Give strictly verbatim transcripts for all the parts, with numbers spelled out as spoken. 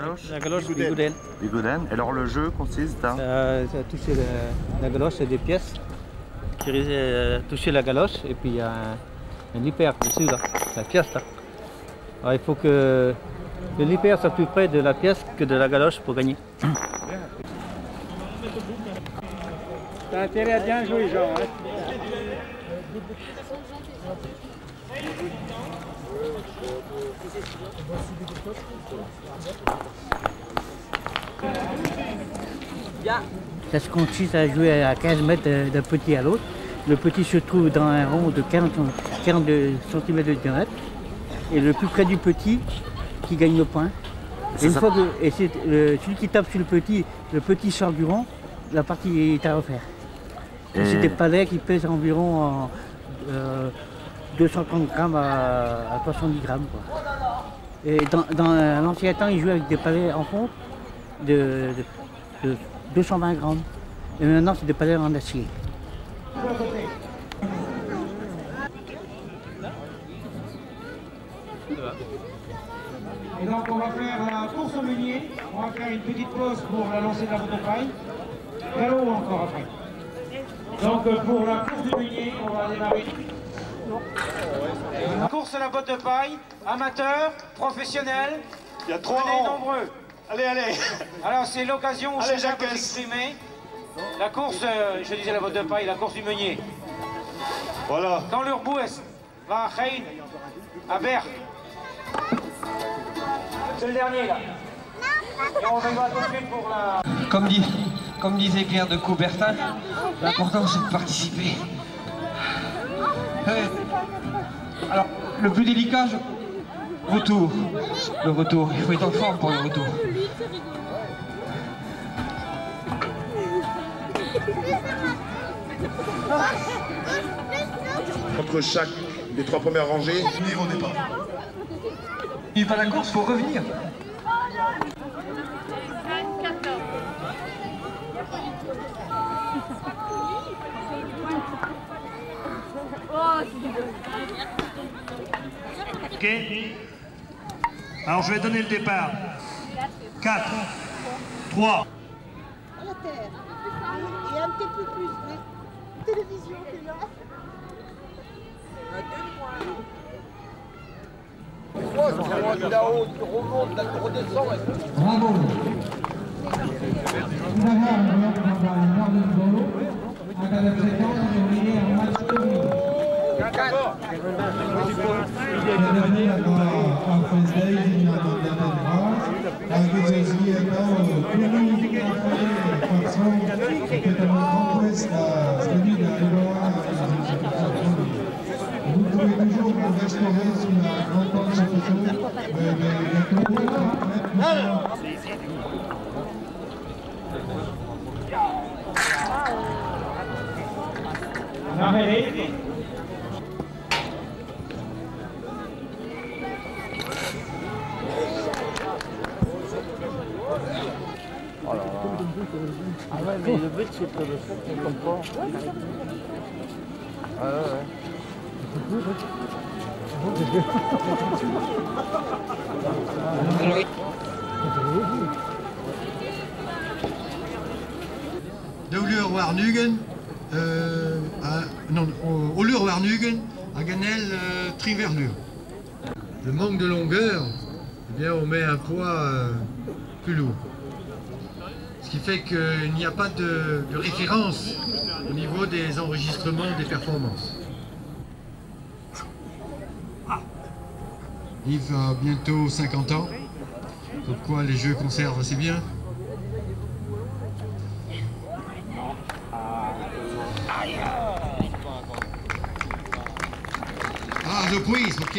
galoche? La galoche Bigouden. Bigouden. Et alors le jeu consiste à euh, toucher la, la galoche, c'est des pièces. Euh, toucher la galoche et puis il y a un, un hyper dessus là, la pièce là. Alors, il faut que, que l'hyper soit plus près de la pièce que de la galoche pour gagner. T'as intérêt à bien jouer, Jean. Hein? Ça se consiste à jouer à quinze mètres d'un petit à l'autre. Le petit se trouve dans un rond de quarante centimètres de diamètre. Et le plus près du petit qui gagne le point. Et, une fois que, et c'est le, celui qui tape sur le petit, le petit sort du rond, la partie est à refaire. Et... C'est des palets qui pèsent environ euh, deux cent trente grammes à, à soixante-dix grammes. Quoi. Et dans, dans l'ancien temps, ils jouaient avec des palets en fonte de, de, de deux cent vingt grammes. Et maintenant, c'est des palets en acier. Et donc on va faire la course au meunier, on va faire une petite pause pour la lancer de la botte de paille. Galop encore après. Donc pour la course du meunier, on va démarrer. La course à la botte de paille, amateur, professionnel. Il y a trois Venez rangs. nombreux. Allez, allez. Alors c'est l'occasion où Allez, chacun peut Jacques. s'exprimer. La course, euh, je disais la botte de paille, la course du meunier. Voilà. Dans l'Urboues, va à Khaïn, à Berck. C'est le dernier là. Et on va tout de suite pour la... Comme, dit, comme disait Pierre de Coubertin, l'important c'est de participer. Euh, alors, le plus délicat, je... retour. Le retour, il faut être en forme pour le retour. Entre chaque des trois premières rangées, niveau départ. Il va à la course, il faut revenir. Ok. Alors je vais donner le départ. quatre, trois. À la terre. Et un petit peu plus. Mais télévision qui est là. Là-haut, tu remontes, là, tu redescends. Bravo. Nous avons un quart de solo. À la séquence, on est en match de nuit. Vous pouvez toujours vous restaurer sous la grande porte de Oh là là. Ah ouais, mais le but c'est que le fait qu'on comprend. Ah ouais, ouais. De Uller-Warnugen, euh, à, non, au Uller-Warnugen, à Ganel, euh, Triverlure. Le manque de longueur, eh bien, on met un poids euh, plus lourd. Ce qui fait qu'il n'y a pas de, de référence au niveau des enregistrements des performances. Yves a bientôt cinquante ans, comme quoi les jeux conservent assez bien. Ah, de prise, ok.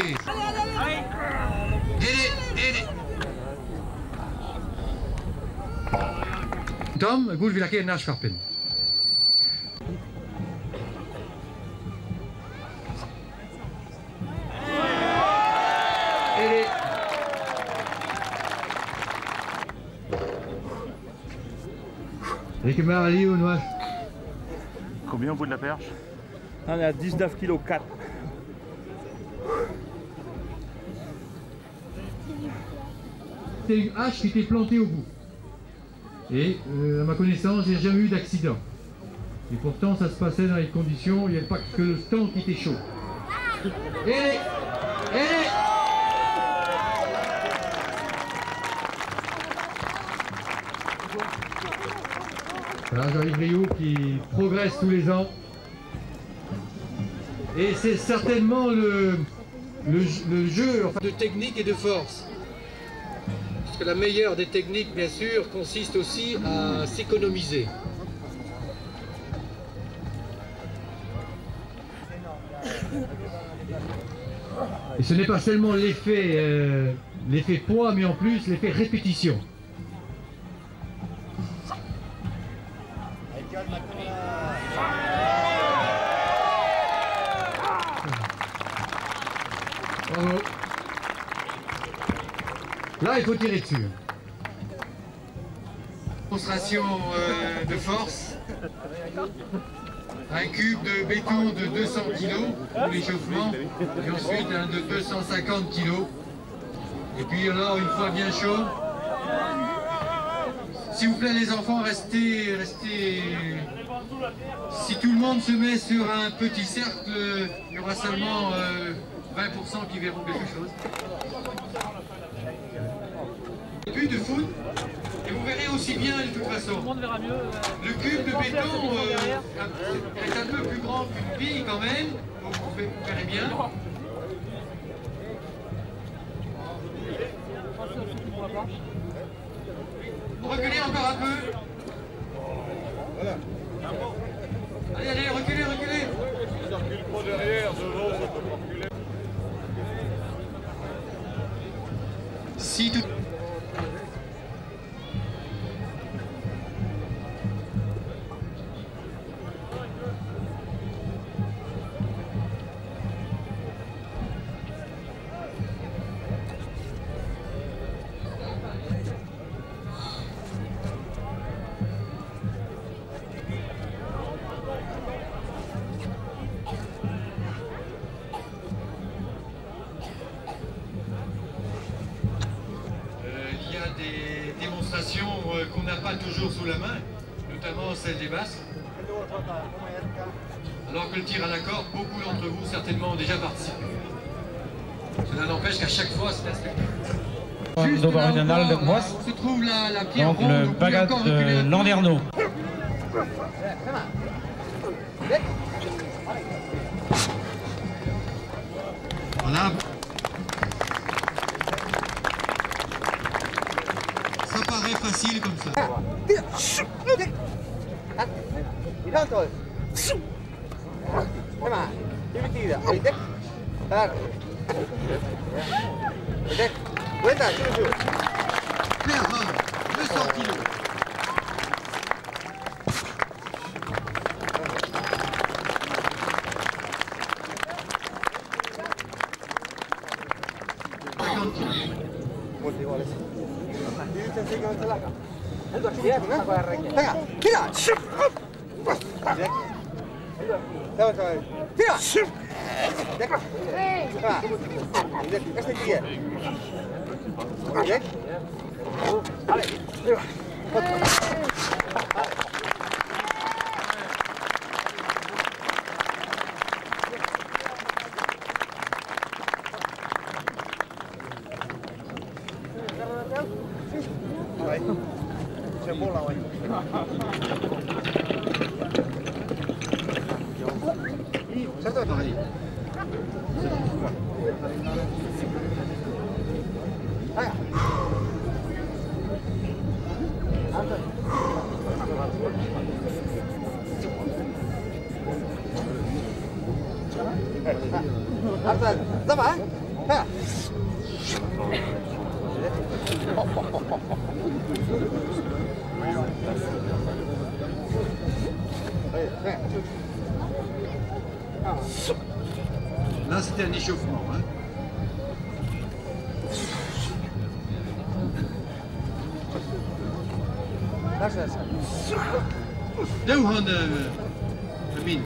Aidez, aidez. Tom, goed wil ik naar schappen. Combien au bout de la perche? On est à dix-neuf virgule quatre kilos. c'était une hache qui était plantée au bout. Et euh, à ma connaissance, j'ai jamais eu d'accident. Et pourtant, ça se passait dans les conditions, il n'y avait pas que le temps qui était chaud. Et, et voilà, Jean-Yves Rioux qui progresse tous les ans. Et c'est certainement le, le, le jeu enfin, de technique et de force. Parce que la meilleure des techniques, bien sûr, consiste aussi à s'économiser. Et ce n'est pas seulement l'effet euh, l'effet poids, mais en plus l'effet répétition. Bravo. Là, il faut tirer dessus. Démonstration euh, de force. Un cube de béton de deux cents kilos pour l'échauffement. Et ensuite un de deux cent cinquante kilos. Et puis alors, une fois bien chaud. S'il vous plaît, les enfants, restez, restez. Si tout le monde se met sur un petit cercle, il y aura seulement euh, vingt pour cent qui verront quelque chose. But de foot, et vous verrez aussi bien de toute façon. Le cube de béton euh, est un peu plus grand qu'une bille quand même, donc vous verrez bien. Reculez encore un peu. Voilà. Allez, allez, reculez, reculez. Ça recule pas derrière, devant, ça peut pas reculer. Si tout... qu'on n'a pas toujours sous la main, notamment celle des Basques. Alors que le tir à la corde, beaucoup d'entre vous certainement ont déjà participé. Cela n'empêche qu'à chaque fois c'est un spectacle. Juste là, de on se trouve la, la pierre donc ronde, le bagat de Landerneau. Voilà. Ça paraît facile comme ça. deux cents kilos. C'est bon là, oui. Ça doit pareil. Ça va, hein? Là, c'était un échauffement. Hein. Nou gaan de Amin.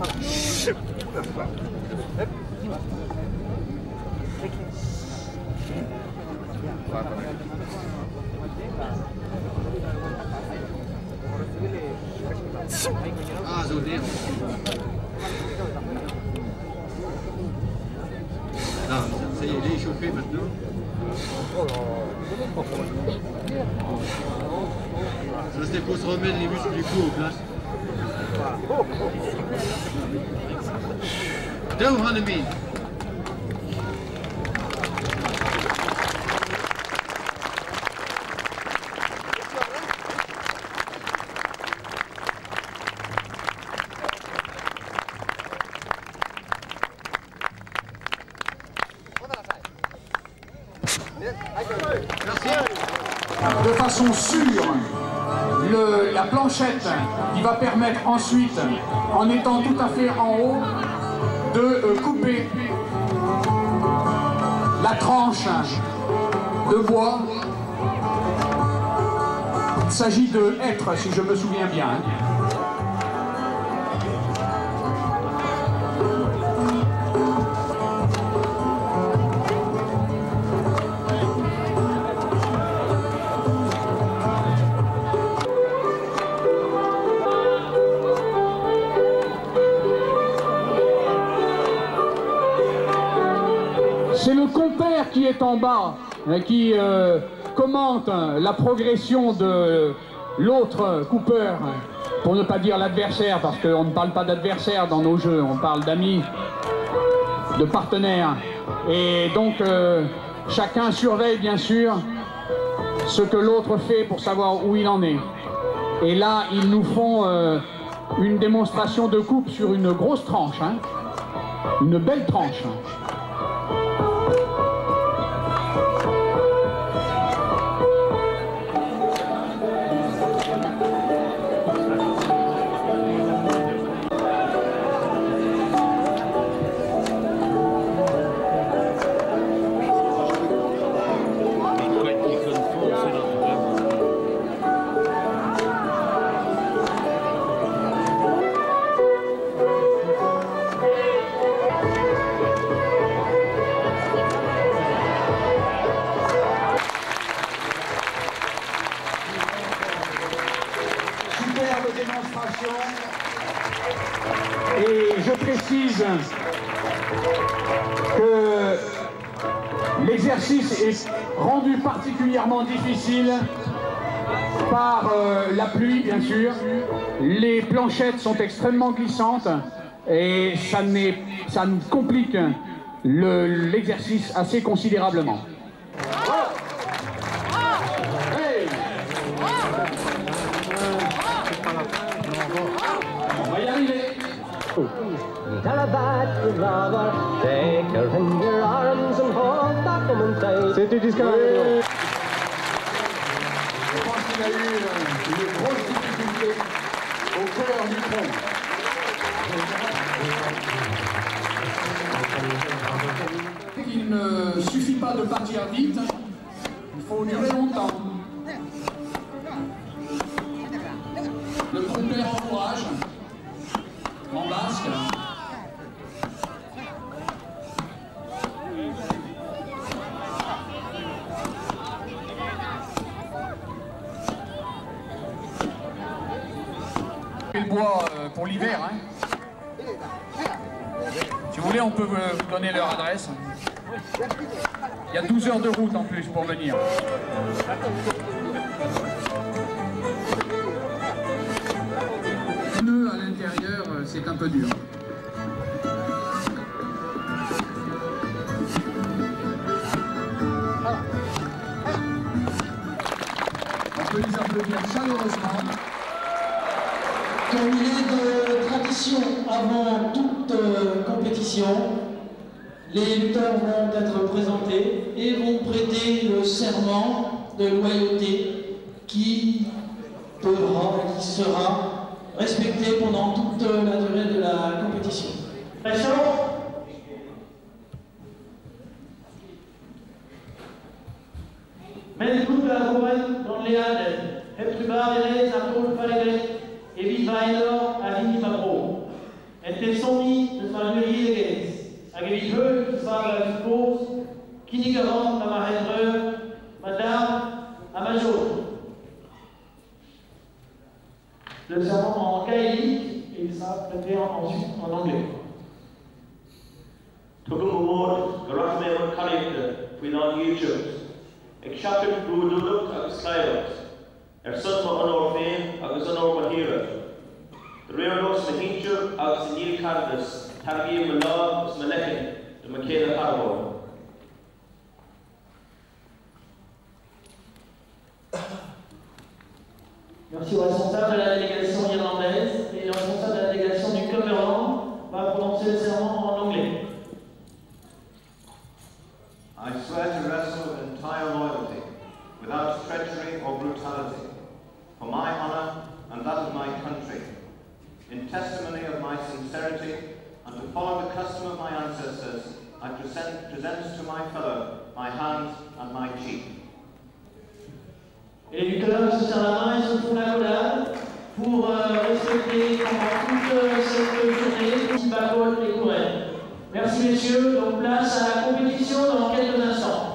Ah, so leer. Ah, ça y est, il est échauffé maintenant. Ça c'était pour se remettre les muscles du cou en place. Doe Hannemien. De façon sûre, le, la planchette qui va permettre ensuite, en étant tout à fait en haut, de euh, couper la tranche de bois. Il s'agit de hêtre, si je me souviens bien. C'est le compère qui est en bas, qui euh, commente la progression de l'autre coupeur, pour ne pas dire l'adversaire, parce qu'on ne parle pas d'adversaire dans nos jeux, on parle d'amis, de partenaires. Et donc euh, chacun surveille bien sûr ce que l'autre fait pour savoir où il en est. Et là, ils nous font euh, une démonstration de coupe sur une grosse tranche, hein, une belle tranche. Démonstration. Et je précise que l'exercice est rendu particulièrement difficile par euh, la pluie, bien sûr. Les planchettes sont extrêmement glissantes et ça, ça complique l'exercice assez considérablement. On va y arriver. C'était disqualifié. Je pense qu'il a eu une grosse difficulté au cœur du tronc. Il ne suffit pas de partir vite, il faut durer longtemps. Le compère encourage, en basque. Le bois euh, pour l'hiver. Hein. Si vous voulez, on peut vous donner leur adresse. Il y a douze heures de route en plus pour venir. Pneus à l'intérieur, c'est un peu dur. On peut les applaudir chaleureusement. Comme il est de tradition avant toute euh, compétition, les lutteurs vont être présentés et vont prêter le serment de loyauté qui, devra, qui sera respecté pendant toute la durée de la compétition. Pression. Men klubbarhoen från Leander, Högtrybarere, Sartor Faregret, Evi Vainor, Avini Fabro. gaélique et il sera traité ensuite en anglais. Tugum Award, Garachme Karik, Finan YouTube, Exchakim Buduluk, Skylox, Ersun Orfin, Agazanor Mahira, the Rear Notes Mahinju, Agazanil Canvas, Tabi Malab, Smalekin, the Michaela Harbour. Merci au responsable de la délégation irlandaise et le responsable de la délégation du Cumberland va prononcer le serment en anglais. I swear to wrestle with entire loyalty, without treachery or brutality, for my honor and that of my country, in testimony of my sincerity, and to follow the custom of my ancestors, I present, present to my fellow my hand and my cheek. Et les lutteurs se serrent la main et se font l'accolade pour euh, respecter pendant toute euh, cette journée Bacol et Couronne. Merci messieurs, donc place à la compétition dans quelques instants.